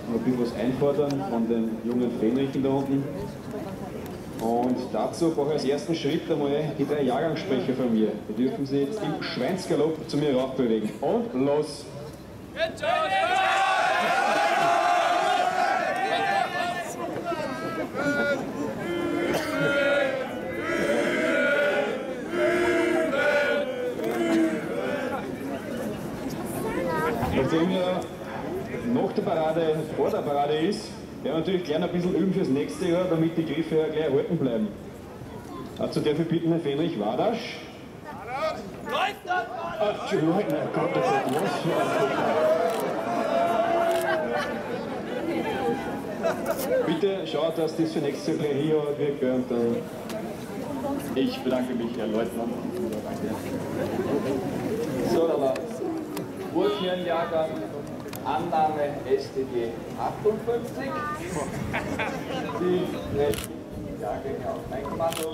ein bisschen was einfordern von den jungen Fähnrichen da unten. Und dazu brauche ich als ersten Schritt einmal die 3 Jahrgangssprecher von mir. Die dürfen sich jetzt im Schweinsgalopp zu mir raufbewegen. Und los! Nachdem ja nach der Parade vor der Parade ist, werden wir natürlich gleich ein bisschen üben fürs nächste Jahr, damit die Griffe ja gleich erhalten bleiben. Dazu darf ich bitten, Herr Fenrich Wadasch. Entschuldigung, mein Gott, das ist was für ein Bitte schaut, dass das für nächstes Jahr gleich hier wird. Und dann Ich bedanke mich, Herr Leutnant. So, da war Burgherrenjahrgang, Annahme StG 58. Die restlichen Jahrgänge auf mein Kommando.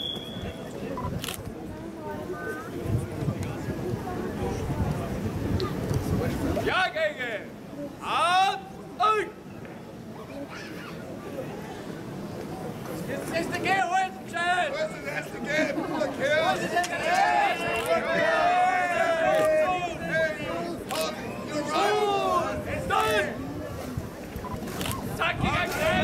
Jahrgänge! Auf! Jetzt ist StG holt schnell! Wo ist das StG? Bruder Kerl! Wo ist das StG? Zackiger Griff!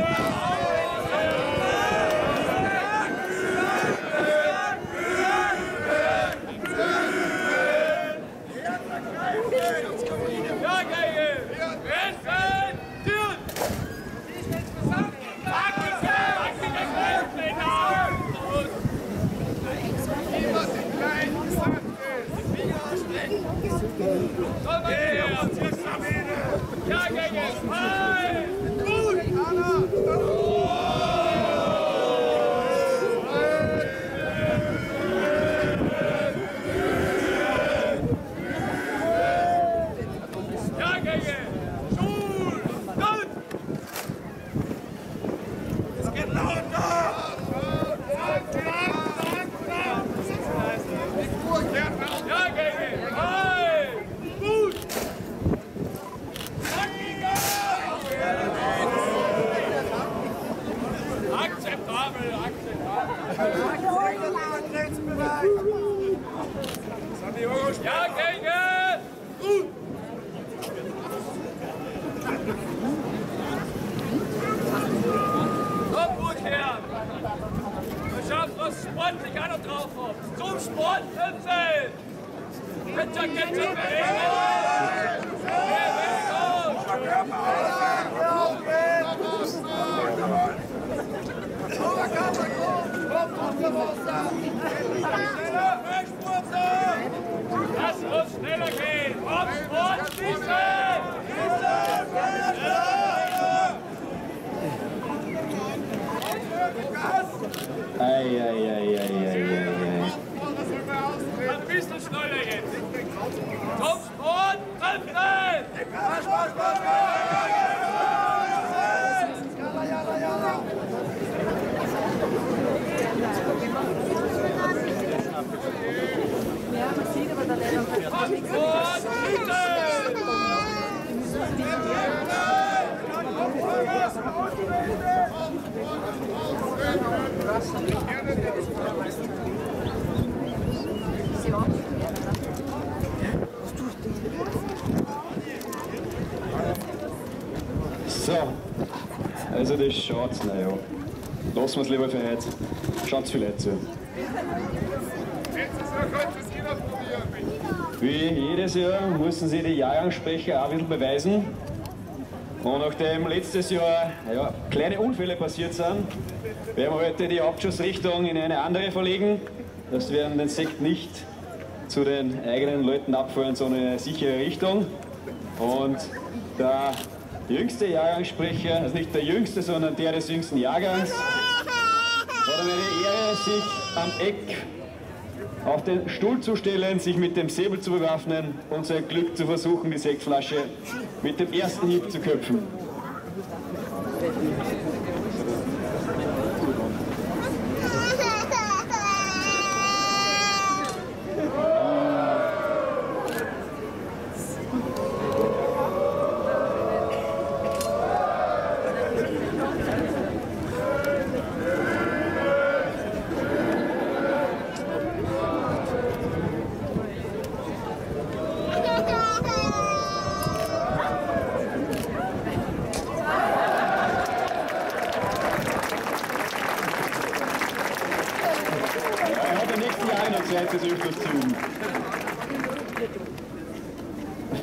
Sportlich einer drauf kommt. Zum Sport 15! Bitte, bitte, Lass uns schneller gehen! Auf Sport, schießen! Ein bisschen schneller jetzt! Zum Sport, 15! Ja, man sieht aber dann leider So, also das schaut's, naja. Lassen wir es lieber für heute. Schaut's vielleicht zu. Wie jedes Jahr mussten sie die Jahrgangssprecher auch ein bisschen beweisen. Und nachdem letztes Jahr kleine Unfälle passiert sind, werden wir heute die Hauptschussrichtung in eine andere verlegen. Das werden den Sekt nicht zu den eigenen Leuten abfeuern, sondern in eine sichere Richtung. Und der jüngste Jahrgangssprecher, also nicht der jüngste, sondern der des jüngsten Jahrgangs, hat mir die Ehre, sich am Eck auf den Stuhl zu stellen, sich mit dem Säbel zu bewaffnen und sein Glück zu versuchen, die Sektflasche mit dem ersten Hieb zu köpfen.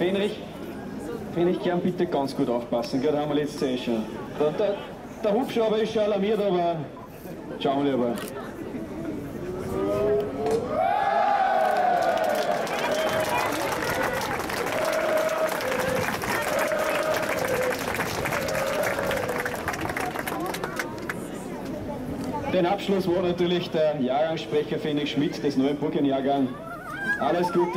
Fenrich kann bitte ganz gut aufpassen, gell? Da haben wir letztes Jahr schon. Der Hubschrauber ist schon alarmiert, aber schauen wir lieber. Den Abschluss war natürlich der Jahrgangssprecher Fenrich Schmidt des neuen Burgenjahrgang. Alles Gute.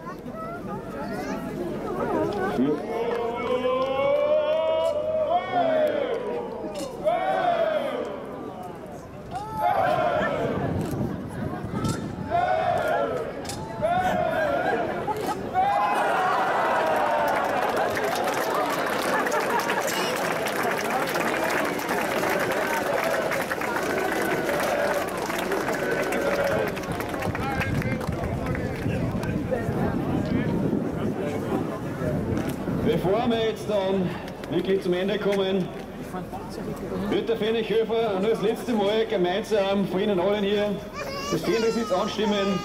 Bevor wir jetzt dann wirklich zum Ende kommen, wird der Fenrich Höfer nur das letzte Mal gemeinsam von Ihnen allen hier das Fenrichsitz anstimmen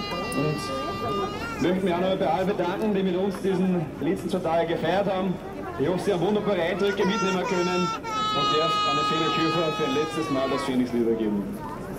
und möchte mich auch noch bei allen bedanken, die mit uns diesen letzten 2 Tage gefeiert haben. Ich hoffe, Sie haben wunderbare Eindrücke mitnehmen können und darf an den Fenrich Höfer für ein letztes Mal das Fenrichslied übergeben.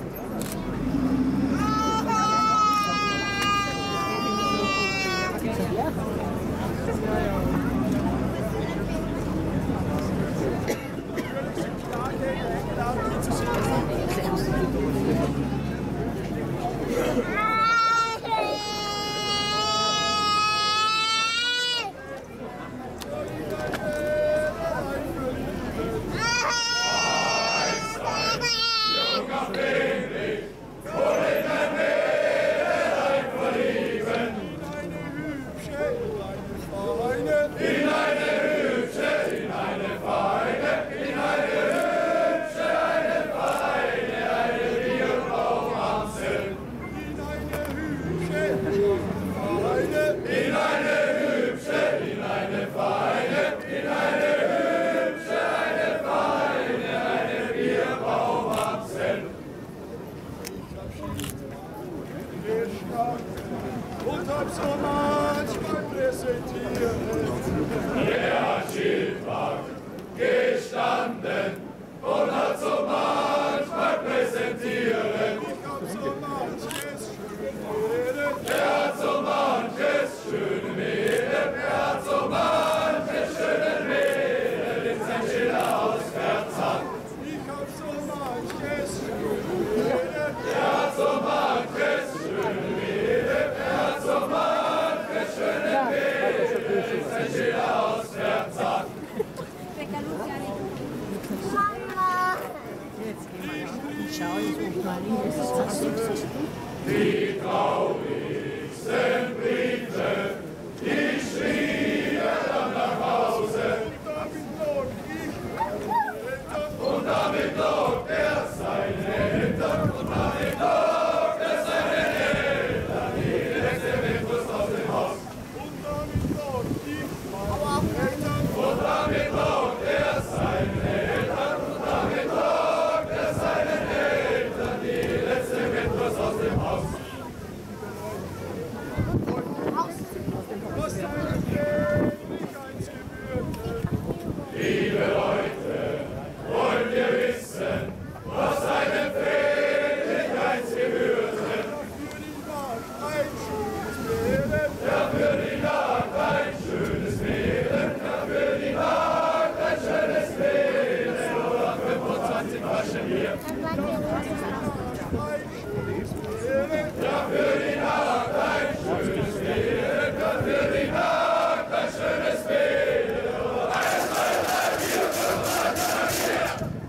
Und hab so manchmal präsentiert. Er hat Schildwacht gestanden und hat so manchmal präsentiert. Ich hab so manches schöne Er hat so manches schöne Mädel, er hat so manches schöne Mädel in sein Schiller auswärts hat. Ich hab so manches schöne Er hat so manches schöne Mädel, er hat so manches schöne Mädel in sein Schiller auswärts hat. Die traurigsten Briefe, die schrieb er dann nach Hause. Und damit lockt er seine Eltern, und damit lockt er seine Eltern, die letzte Windwurst aus dem Haus. Und damit lockt er seine Eltern, und damit lockt er seine Eltern, die letzte Windwurst aus dem Haus. Liebe Leute, wollen wir wissen, was eine Fähigkeitsgebühren? Ja, für die Jagd ein schönes Mädel, ja, für die Jagd ein schönes Mädel, oder 25 Flaschen Bier. Ja, für die Jagd ein schönes Mädel, ja, für die Jagd ein schönes Mädel, oder 1, 2, 3, 4, 5, 6, 7, 8, 9.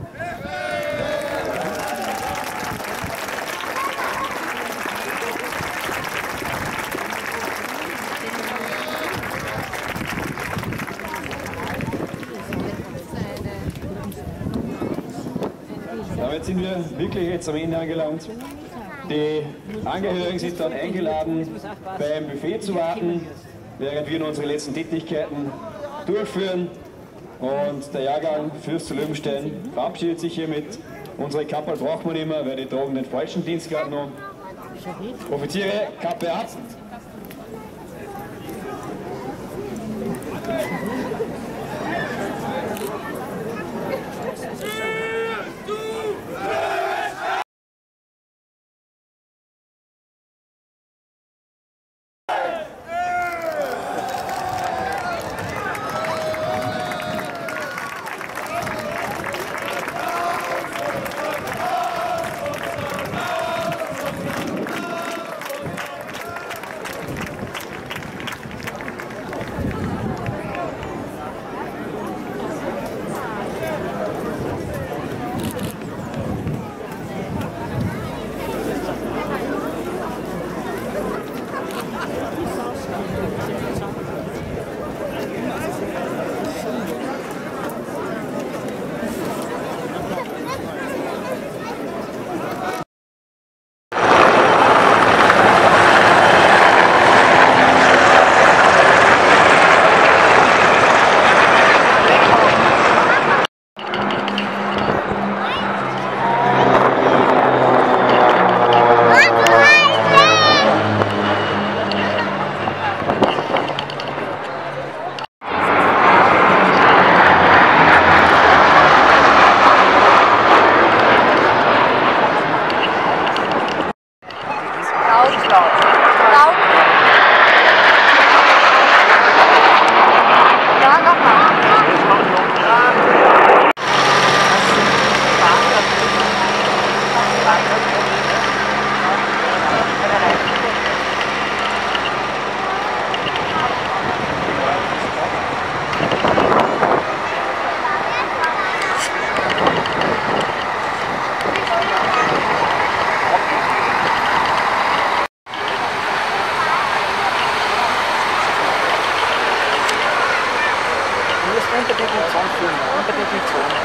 Damit sind wir wirklich jetzt am Ende angelangt. Die Angehörigen sind dann eingeladen, beim Buffet zu warten, während wir unsere letzten Tätigkeiten durchführen. Und der Jahrgang Fürst zu Löwenstein verabschiedet sich hiermit. Unsere Kappel braucht man immer, weil die tragen den falschen Dienst gerade noch. Offiziere, Kappe ab. Unter die Zone filmen, unter die Zone.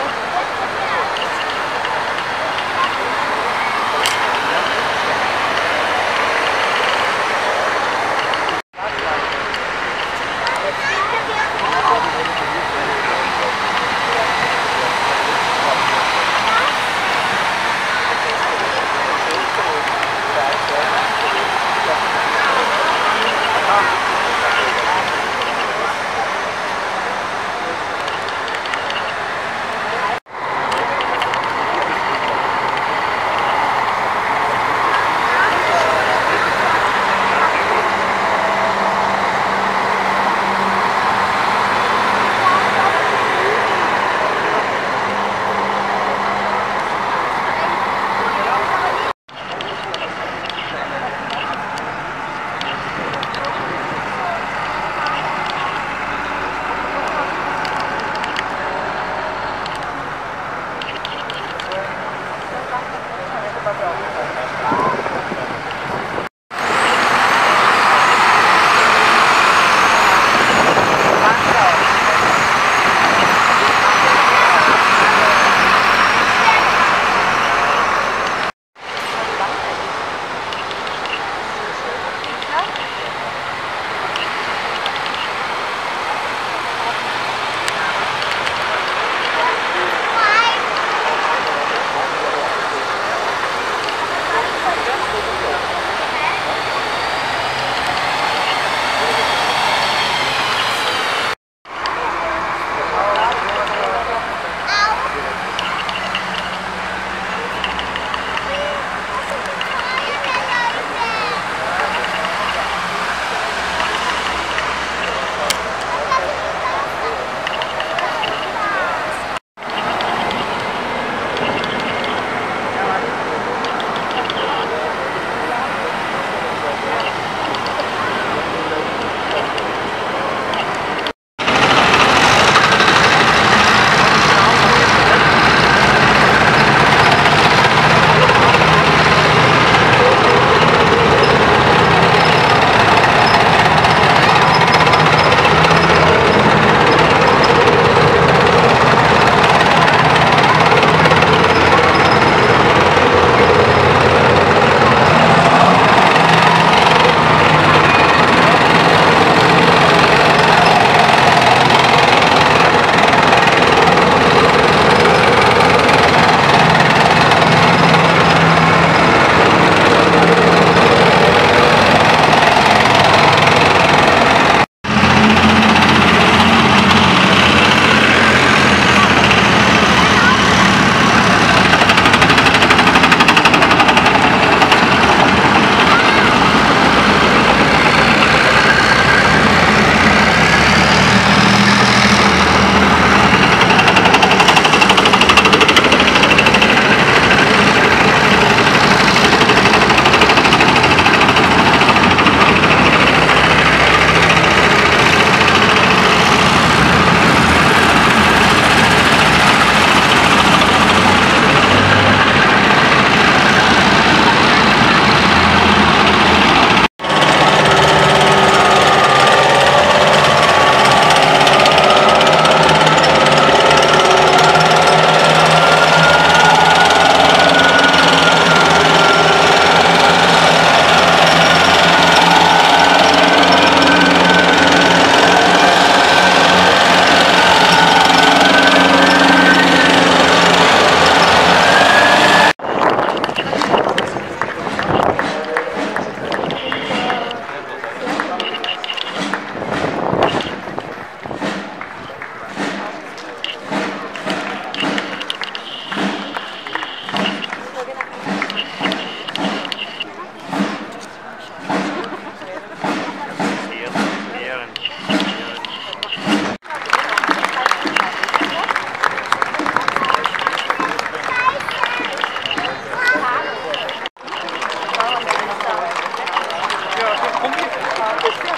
Ja, das kommt.